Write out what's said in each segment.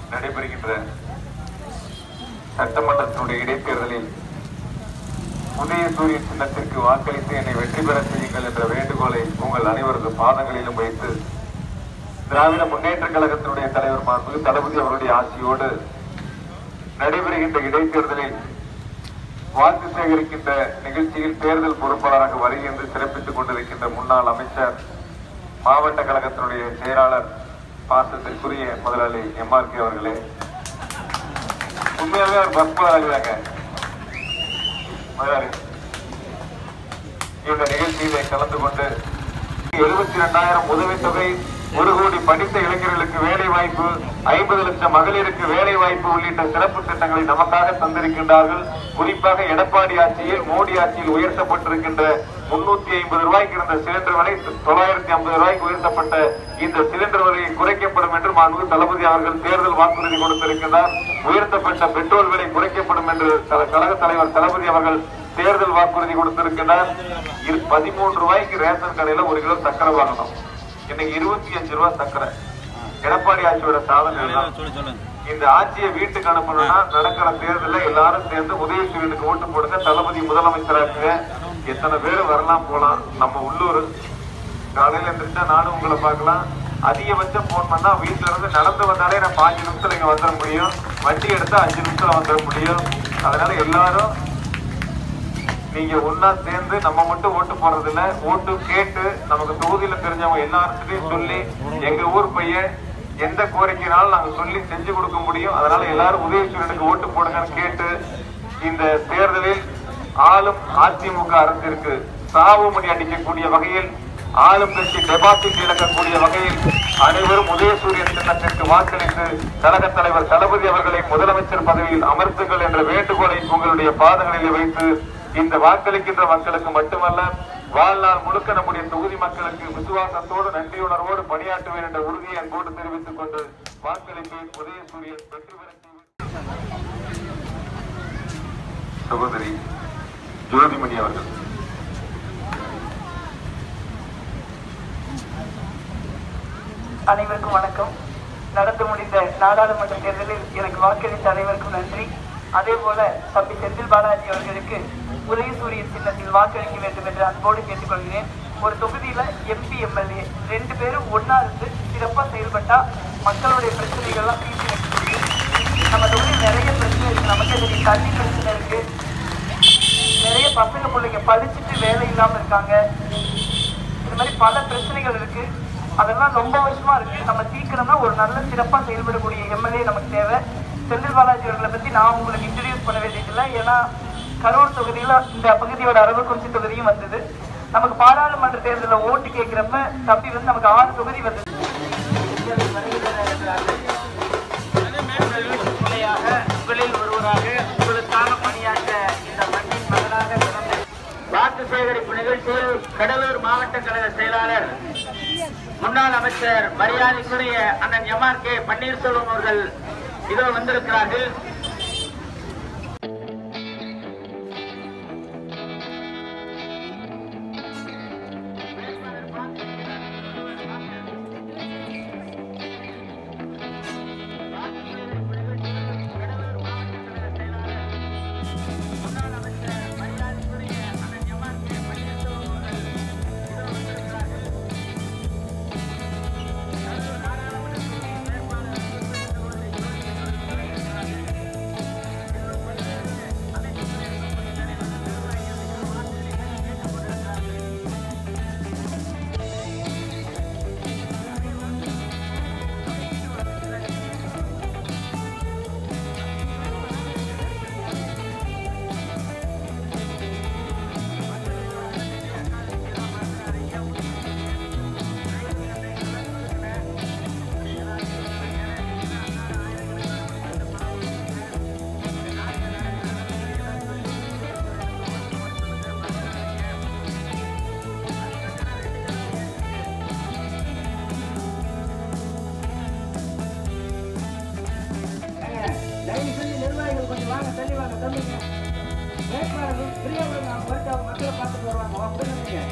நடைபெறுகின்ற சட்டமன்றத்தினுடைய இடைத்தேர்தலில் உதயசூரியன் சின்னத்திற்கு வாக்களித்து என்னை வெற்றி பெற செய்யுங்கள் என்ற வேண்டுகோளை உங்கள் அனைவரது பாதங்களிலும் வைத்து திராவிட முன்னேற்ற கழகத்தினுடைய தலைவர் மாண்புமிகு தளபதி அவருடைய ஆட்சியோடு நடைபெறுகின்ற இடைத்தேர்தலில் வாக்கு சேகரிக்கின்ற நிகழ்ச்சியில் தேர்தல் பொறுப்பாளராக வருகின்ற சிறப்பித்துக் கொண்டிருக்கின்ற முன்னாள் அமைச்சர் மாவட்ட கழகத்தினுடைய செயலாளர் பாசத்திற்குரிய முதலாளி MRK அவர்களே, உண்மையாகவே அவர் பஸ் முதலாளிதாங்க. முதலாளி இந்த நிகழ்ச்சியிலே கலந்து கொண்டு 72,000 உதவித்தொகை, 1 கோடி படித்த இளைஞர்களுக்கு வேலை வாய்ப்பு, 50 லட்சம் மகளிருக்கு வேலை வாய்ப்பு உள்ளிட்ட சிறப்பு திட்டங்களை நமக்காக தந்திருக்கின்றார்கள். குறிப்பாக எடப்பாடி ஆட்சியில், மோடி ஆட்சியில் உயர்த்தப்பட்டிருக்கின்ற 350 ரூபாய்க்கு இருந்த சிலிண்டர் விலை 950 ரூபாய்க்கு உயர்த்தப்பட்ட இந்த சிலிண்டர் விலையை குறைக்கப்படும் என்று மாண்புமிகு தளபதி அவர்கள் தேர்தல் வாக்குறுதி கொடுத்திருக்கிறார். உயர்த்தப்பட்ட பெட்ரோல் விலை குறைக்கப்படும் என்று கழக தலைவர் தளபதி அவர்கள் தேர்தல் வாக்குறுதி கொடுத்திருக்கிறார். 13 ரூபாய்க்கு ரேஷன் கடையில 1 கிலோ சக்கரை வாங்கணும். இன்னைக்கு 25 ரூபாய் சக்கரை. எடப்பாடி ஆட்சியோட சாதனை. இந்த ஆட்சியை வீட்டுக்கு அனுப்பணும்னா நடக்கிற தேர்தலில் எல்லாரும் சேர்ந்து உதயசூரியனுக்கு ஓட்டு போடுங்க, தளபதி முதலமைச்சராக. எத்தனை பேர் வரலாம் போலாம். நம்ம உள்ளூர் காலையில இருந்துட்டா நானும் உங்களை பார்க்கலாம். அதிகபட்சம் போன் பண்ணா வீட்டுல இருந்து நடந்து வந்தாலே நான் 5 நிமிஷத்துல இங்க வந்துட முடியும். வண்டி எடுத்தா 5 நிமிஷத்துல வந்துட முடியும். அதனால எல்லாரும் நீங்க ஒன்னா சேர்ந்து நம்ம மட்டும் ஓட்டு போறது இல்ல, ஓட்டு கேட்டு நமக்கு தொகுதியில தெரிஞ்சவங்க எல்லாருக்கிட்டையும் சொல்லி எங்க ஊர் பையன் எந்த கோரிக்கைனாலும் நாங்க சொல்லி செஞ்சு கொடுக்க முடியும். அதனால எல்லாரும் உதயசூரியனுக்கு ஓட்டு போடுங்கன்னு கேட்டு இந்த தேர்தலில் ஆளும் அதிமுக அரசிற்கு சாவுமணி அடிக்கக்கூடிய வகையில், ஆளும் கட்சி டெபாசிட் இழக்கக்கூடிய வகையில் அனைவரும் உதயசூரியன் சின்னத்திற்கு வாக்களித்து கழக தலைவர் தளபதி அவர்களை முதலமைச்சர் பதவியில் அமர்த்துங்கள் என்ற வேண்டுகோளை உங்களுடைய பாதங்களில் வைத்து இந்த வாக்களிக்கின்ற மக்களுக்கு மட்டுமல்ல, வாழ்நாள் முழுக்க நம்முடைய தொகுதி மக்களுக்கு விசுவாசத்தோடு நன்றியுணர்வோடு பணியாற்றுவேன் என்ற உறுதியை அன்போடு தெரிவித்துக் கொண்டு வாக்களிப்பேன். உதயசூரியன் வெற்றி பெற சகோதரி ஜோதிமணி அவர்கள். அனைவருக்கும் வணக்கம். நடந்து முடிந்த நாடாளுமன்ற தேர்தலில் எனக்கு வாக்களித்த அனைவருக்கும் நன்றி. அதே போல தம்பி செந்தில் பாலாஜி அவர்களுக்கு உதயசூரியன் சின்னத்தில் வாக்களிக்க வேண்டும் என்று அன்போடு கேட்டுக்கொள்கிறேன். ஒரு தொகுதியில MP MLA 2 பேரும் ஒன்னா இருந்து சிறப்பா செயல்பட்டா மக்களுடைய பிரச்சனைகள்லாம் தீர்த்து வைக்க முடியும். நம்ம தொகுதியில் நிறைய பிரச்சனை இருக்கு. நமக்கே தெரியும், தண்ணி பிரச்சனை இருக்கு. நிறைய பசங்க பிள்ளைங்க படிச்சுட்டு வேலை இல்லாம இருக்காங்க. இது மாதிரி பல பிரச்சனைகள் இருக்கு. அதெல்லாம் ரொம்ப வருஷமா இருக்கு. நம்ம தீர்க்கணும்னா ஒரு நல்ல சிறப்பா செயல்படக்கூடிய MLA நமக்கு தேவை. செந்தில் பாலாஜி அவர்களை பத்தி நான் உங்களுக்கு இன்ட்ரடியூஸ் பண்ண வேண்டியதில்லை. ஏன்னா கரூர் தொகுதியில இந்த பகுதியோட அரவக்குறிச்சி தொகுதியும் வந்தது. நமக்கு பாராளுமன்ற தேர்தலில் ஓட்டு கேட்கிறப்ப தம்பி வந்து நமக்கு 6 தொகுதி வந்தது. உங்களில் ஒருவராக உங்களுக்காக பணியாற்ற இந்த மண்ணின் மகனாக வாக்கு சேகரிப்பு நிகழ்ச்சியில் கடலூர் மாவட்ட கழக செயலாளர் முன்னாள் அமைச்சர் மரியாதைக்குரிய அண்ணன் MRK பன்னீர்செல்வம் அவர்கள் இதோ வந்திருக்கிறார்கள். மக்களை பார்த்துட்டு வருவாங்க.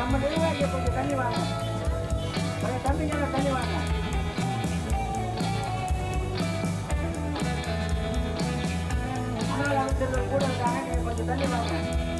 நம்ம நிர்வாகியை கொஞ்சம் தண்ணி வாங்க, தம்பிங்க தண்ணி வாங்க. முன்னாள் அமைச்சர்கள் கூட இருக்காங்க, நீங்க கொஞ்சம் தண்ணி வாங்க.